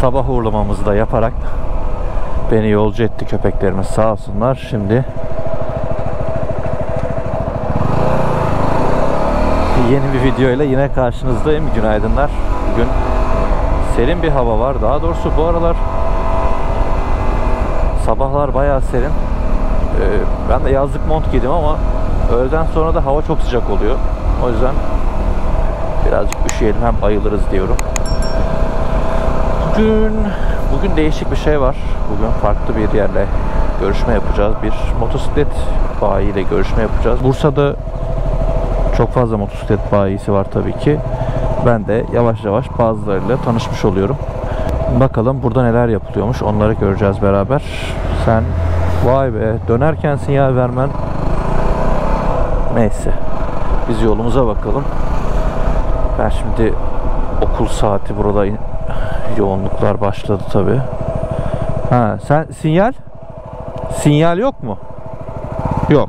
sabah uğurlamamızı da yaparak beni yolcu etti köpeklerimiz, sağ olsunlar. Şimdi yeni bir video ile yine karşınızdayım. Günaydınlar. Bugün serin bir hava var. Daha doğrusu bu aralar sabahlar bayağı serin. Ben de yazlık mont giydim ama öğleden sonra da hava çok sıcak oluyor. O yüzden birazcık üşüyelim, hem ayılırız diyorum. Bugün değişik bir şey var. Bugün farklı bir yerle görüşme yapacağız. Bir motosiklet bayiyle görüşme yapacağız. Bursa'da çok fazla motosiklet bayisi var tabii ki. Ben de yavaş yavaş bazılarıyla tanışmış oluyorum. Bakalım burada neler yapılıyormuş, onları göreceğiz beraber. Sen vay be, dönerken sinyal vermen. Neyse, biz yolumuza bakalım. Ben şimdi okul saati, burada yoğunluklar başladı tabii. Ha, sen sinyal yok mu? Yok.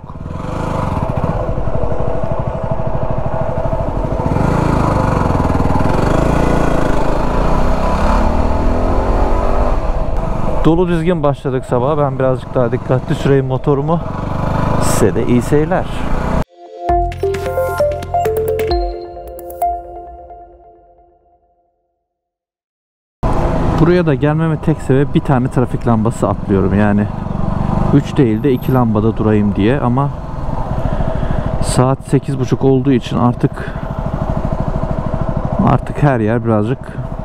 Dolu dizgin başladık sabah. Ben birazcık daha dikkatli süreyim motorumu. Size de iyi seyirler. Buraya da gelmeme tek sebep bir tane trafik lambası atlıyorum. Yani 3 değil de 2 lambada durayım diye, ama saat 8:30 olduğu için artık her yer birazcık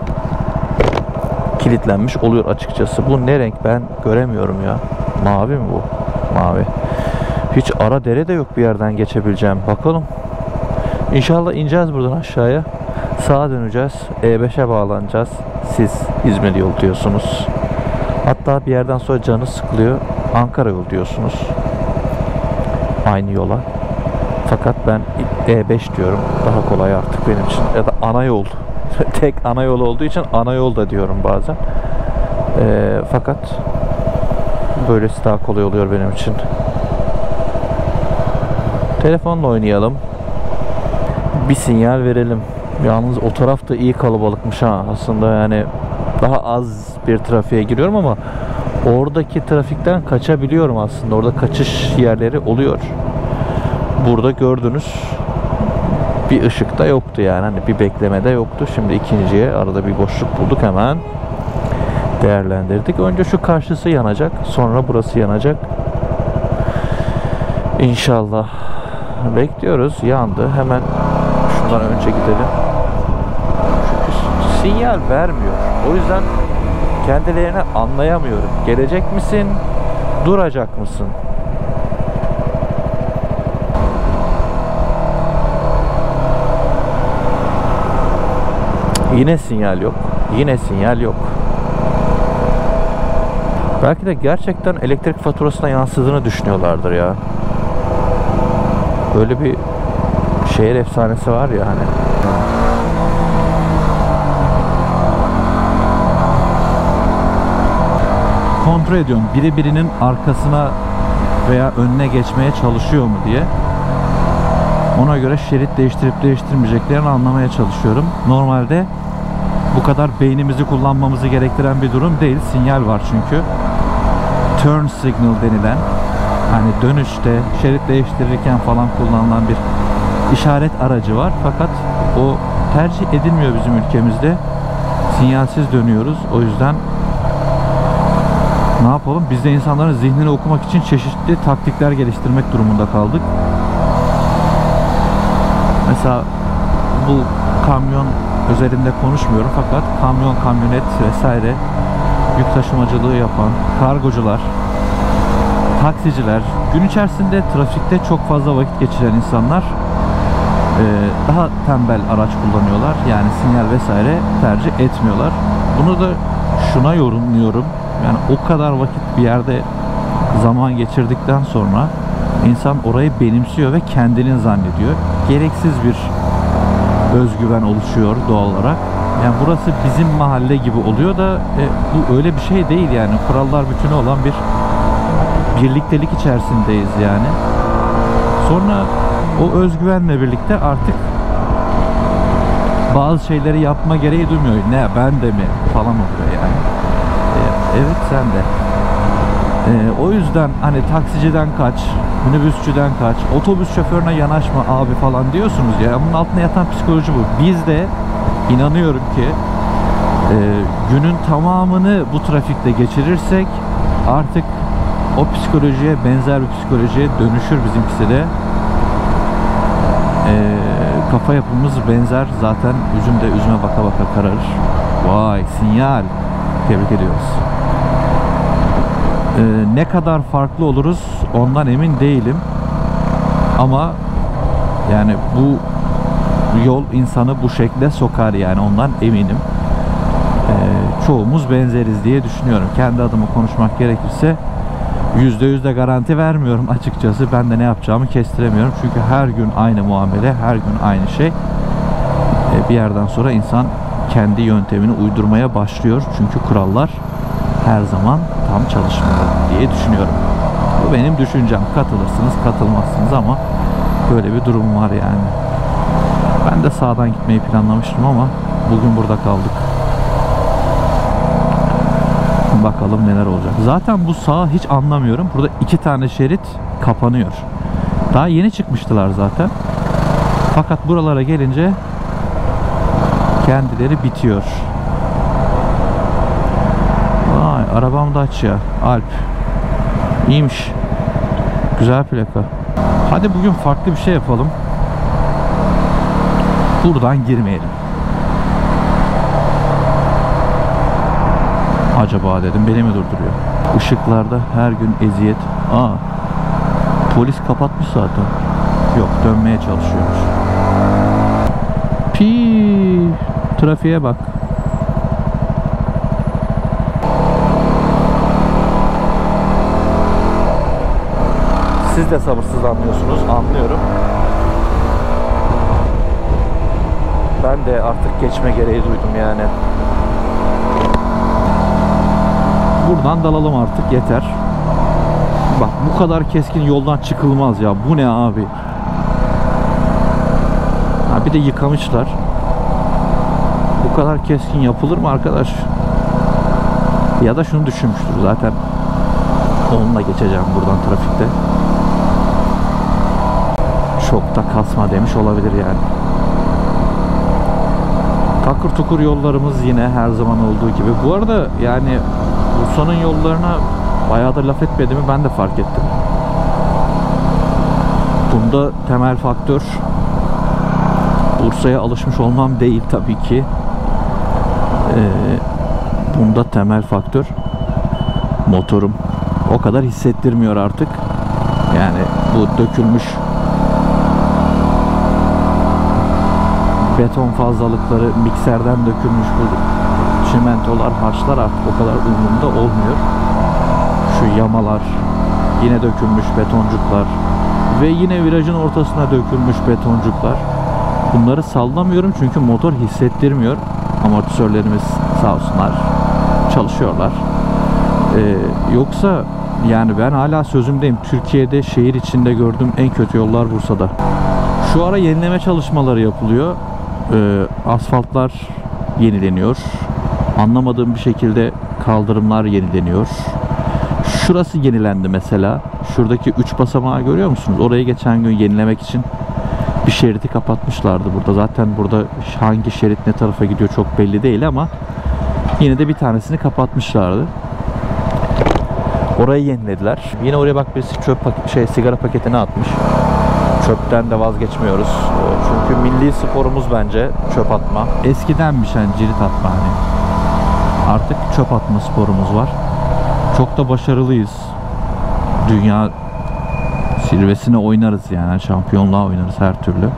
kilitlenmiş oluyor açıkçası. Bu ne renk, ben göremiyorum ya. Mavi mi bu? Mavi. Hiç ara dere de yok bir yerden geçebileceğim. Bakalım. İnşallah ineceğiz buradan aşağıya. Sağa döneceğiz. E5'e bağlanacağız. Siz İzmir yol diyorsunuz. Hatta bir yerden sonra canı sıkılıyor. Ankara yol diyorsunuz. Aynı yola. Fakat ben E5 diyorum. Daha kolay artık benim için. Ya da ana yol. Tek ana yol olduğu için ana yol da diyorum bazen. Fakat böylesi daha kolay oluyor benim için. Telefonla oynayalım. Bir sinyal verelim. Yalnız o taraf da iyi kalabalıkmış ha. Aslında yani daha az bir trafiğe giriyorum ama oradaki trafikten kaçabiliyorum aslında. Orada kaçış yerleri oluyor. Burada gördünüz, bir ışık da yoktu yani. Hani bir beklemede yoktu. Şimdi ikinciye arada bir boşluk bulduk, hemen değerlendirdik. Önce şu karşısı yanacak, sonra burası yanacak. İnşallah. Bekliyoruz. Yandı. Hemen şundan önce gidelim. Çünkü sinyal vermiyor. O yüzden kendilerini anlayamıyorum. Gelecek misin? Duracak mısın? Yine sinyal yok. Yine sinyal yok. Belki de gerçekten elektrik faturasına yansıdığını düşünüyorlardır ya. Böyle bir şehir efsanesi var ya hani. Kontrol ediyorum. Biri birinin arkasına veya önüne geçmeye çalışıyor mu diye. Ona göre şerit değiştirip değiştirmeyeceklerini anlamaya çalışıyorum. Normalde bu kadar beynimizi kullanmamızı gerektiren bir durum değil. Sinyal var çünkü. Turn signal denilen, hani dönüşte, şerit değiştirirken falan kullanılan bir işaret aracı var. Fakat o tercih edilmiyor bizim ülkemizde. Sinyalsiz dönüyoruz. O yüzden ne yapalım? Biz de insanların zihnini okumak için çeşitli taktikler geliştirmek durumunda kaldık. Mesela bu kamyon özelinde konuşmuyorum, fakat kamyon, kamyonet vesaire yük taşımacılığı yapan kargocular, taksiciler, gün içerisinde trafikte çok fazla vakit geçiren insanlar daha tembel araç kullanıyorlar. Yani sinyal vesaire tercih etmiyorlar. Bunu da şuna yorumluyorum. Yani o kadar vakit bir yerde zaman geçirdikten sonra insan orayı benimsiyor ve kendini zannediyor. Gereksiz bir özgüven oluşuyor doğal olarak. Yani burası bizim mahalle gibi oluyor da bu öyle bir şey değil yani. Kurallar bütünü olan bir birliktelik içerisindeyiz yani. Sonra o özgüvenle birlikte artık bazı şeyleri yapma gereği duymuyor. Ne ben de mi falan oluyor yani. Evet sen de. O yüzden hani taksiciden kaç, minibüsçüden kaç, otobüs şoförüne yanaşma abi falan diyorsunuz ya. Bunun altında yatan psikoloji bu. Biz de inanıyorum ki günün tamamını bu trafikte geçirirsek artık o psikolojiye benzer bir psikolojiye dönüşür bizimkisi de. Kafa yapımız benzer. Zaten üzüm de üzüme baka baka kararır. Vay sinyal. Tebrik ediyoruz. Ne kadar farklı oluruz ondan emin değilim. Ama yani bu yol insanı bu şekle sokar yani ondan eminim. Çoğumuz benzeriz diye düşünüyorum. Kendi adıma konuşmak gerekirse %100 de garanti vermiyorum açıkçası. Ben de ne yapacağımı kestiremiyorum. Çünkü her gün aynı muamele, her gün aynı şey. Bir yerden sonra insan kendi yöntemini uydurmaya başlıyor. Çünkü kurallar her zaman tam çalışmıyor diye düşünüyorum. Bu benim düşüncem. Katılırsınız, katılmazsınız ama böyle bir durum var yani. Ben de sağdan gitmeyi planlamıştım ama bugün burada kaldık. Bakalım neler olacak. Zaten bu sağı hiç anlamıyorum. Burada 2 tane şerit kapanıyor. Daha yeni çıkmıştılar zaten. Fakat buralara gelince kendileri bitiyor. Vay, arabam da aç ya. Alp. İyiymiş. Güzel plaka. Hadi bugün farklı bir şey yapalım. Buradan girmeyelim. Acaba dedim beni mi durduruyor? Işıklarda her gün eziyet. Polis kapatmış zaten. Yok, dönmeye çalışıyormuş. Trafiğe bak. Siz de sabırsızlanıyorsunuz, anlıyorum. Ben de artık geçme gereği duydum yani. Buradan dalalım artık, yeter. Bak bu kadar keskin yoldan çıkılmaz ya. Bu ne abi? Ha, bir de yıkamışlar. Bu kadar keskin yapılır mı arkadaş? Ya da şunu düşünmüştür zaten. Onunla geçeceğim buradan trafikte. Çok da kasma demiş olabilir yani. Takır tukur yollarımız yine her zaman olduğu gibi. Bu arada yani Bursa'nın yollarına bayağıdır laf etmediğimi ben de fark ettim. Bunda temel faktör Bursa'ya alışmış olmam değil tabii ki. Bunda temel faktör motorum. O kadar hissettirmiyor artık. Yani bu dökülmüş beton fazlalıkları, mikserden dökülmüş bu çimentolar, harçlar artık o kadar umurumda olmuyor. Şu yamalar, yine dökülmüş betoncuklar ve yine virajın ortasına dökülmüş betoncuklar. Bunları sallamıyorum çünkü motor hissettirmiyor. Amortisörlerimiz sağ olsunlar çalışıyorlar. Yoksa yani ben hala sözümdeyim. Türkiye'de şehir içinde gördüğüm en kötü yollar Bursa'da. Şu ara yenileme çalışmaları yapılıyor. Asfaltlar yenileniyor. Anlamadığım bir şekilde kaldırımlar yenileniyor. Şurası yenilendi mesela. Şuradaki 3 basamağı görüyor musunuz? Orayı geçen gün yenilemek için bir şeridi kapatmışlardı burada. Zaten burada hangi şerit ne tarafa gidiyor çok belli değil ama yine de bir tanesini kapatmışlardı. Orayı yenilediler. Yine oraya bak birisi sigara paketini atmış. Çöpten de vazgeçmiyoruz. Çünkü milli sporumuz bence çöp atma. Eskidenmiş hani cirit atma hani. Artık çöp atma sporumuz var. Çok da başarılıyız. Dünya zirvesine oynarız yani. Şampiyonluğa oynarız her türlü.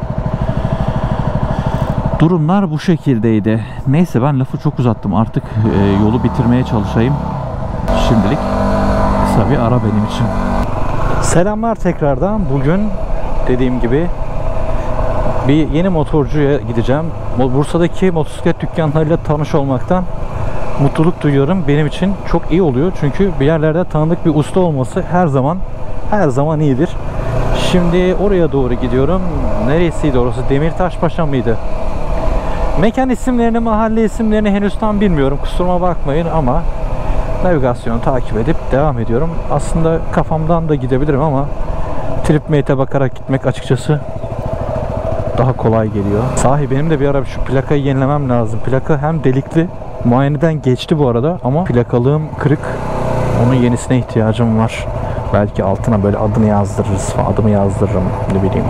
Durumlar bu şekildeydi. Neyse ben lafı çok uzattım. Artık yolu bitirmeye çalışayım. Şimdilik kısa bir ara benim için. Selamlar tekrardan. Bugün dediğim gibi bir yeni motorcuya gideceğim. Bursa'daki motosiklet dükkanlarıyla tanış olmaktan mutluluk duyuyorum. Benim için çok iyi oluyor. Çünkü bir yerlerde tanıdık bir usta olması her zaman iyidir. Şimdi oraya doğru gidiyorum. Neresiydi orası? Demirtaşpaşa mıydı? Mekan isimlerini, mahalle isimlerini henüz tam bilmiyorum. Kusuruma bakmayın ama navigasyonu takip edip devam ediyorum. Aslında kafamdan da gidebilirim ama TripMate'e bakarak gitmek açıkçası daha kolay geliyor. Sahi benim de bir ara şu plakayı yenilemem lazım. Plaka hem delikli, muayeneden geçti bu arada ama plakalığım kırık. Onun yenisine ihtiyacım var. Belki altına böyle adını yazdırırız falan. Adımı yazdırırım, ne bileyim.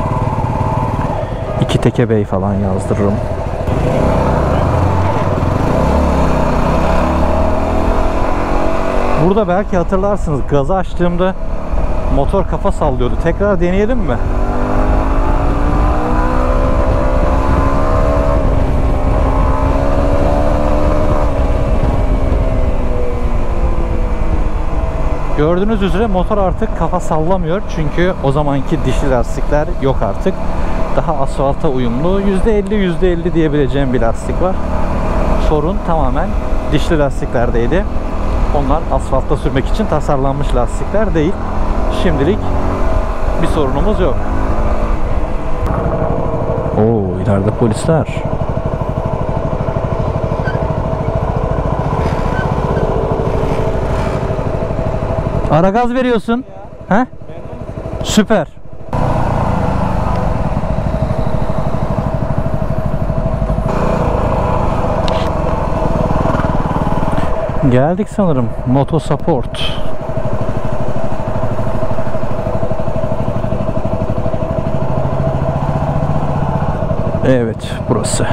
İki Teke Bey falan yazdırırım. Burada belki hatırlarsınız, gazı açtığımda motor kafa sallıyordu. Tekrar deneyelim mi? Gördüğünüz üzere motor artık kafa sallamıyor. Çünkü o zamanki dişli lastikler yok artık. Daha asfalta uyumlu. %50 diyebileceğim bir lastik var. Sorun tamamen dişli lastiklerdeydi. Onlar asfaltta sürmek için tasarlanmış lastikler değil. Şimdilik bir sorunumuz yok. Oo, ileride polisler. Ara gaz veriyorsun. He? Süper. Geldik sanırım. Motosupport. Evet, burası.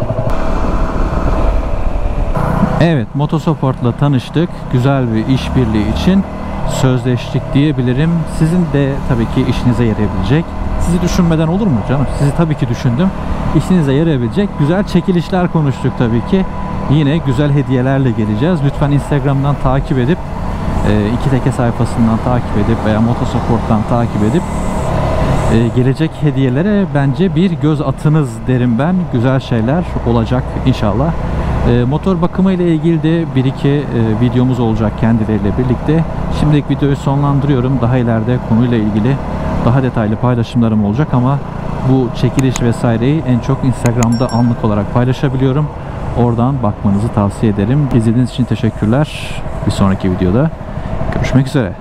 Evet, Motosupport'la tanıştık. Güzel bir işbirliği için sözleştik diyebilirim. Sizin de tabii ki işinize yarayabilecek. Sizi düşünmeden olur mu canım? Sizi tabii ki düşündüm. İşinize yarayabilecek güzel çekilişler konuştuk tabii ki. Yine güzel hediyelerle geleceğiz. Lütfen Instagram'dan takip edip, iki Teke sayfasından takip edip veya Motosupport'tan takip edip gelecek hediyelere bence bir göz atınız derim ben. Güzel şeyler olacak inşallah. Motor bakımı ile ilgili de bir iki videomuz olacak kendileriyle birlikte. Şimdilik videoyu sonlandırıyorum. Daha ileride konuyla ilgili daha detaylı paylaşımlarım olacak ama bu çekiliş vesaireyi en çok Instagram'da anlık olarak paylaşabiliyorum. Oradan bakmanızı tavsiye ederim. İzlediğiniz için teşekkürler. Bir sonraki videoda görüşmek üzere.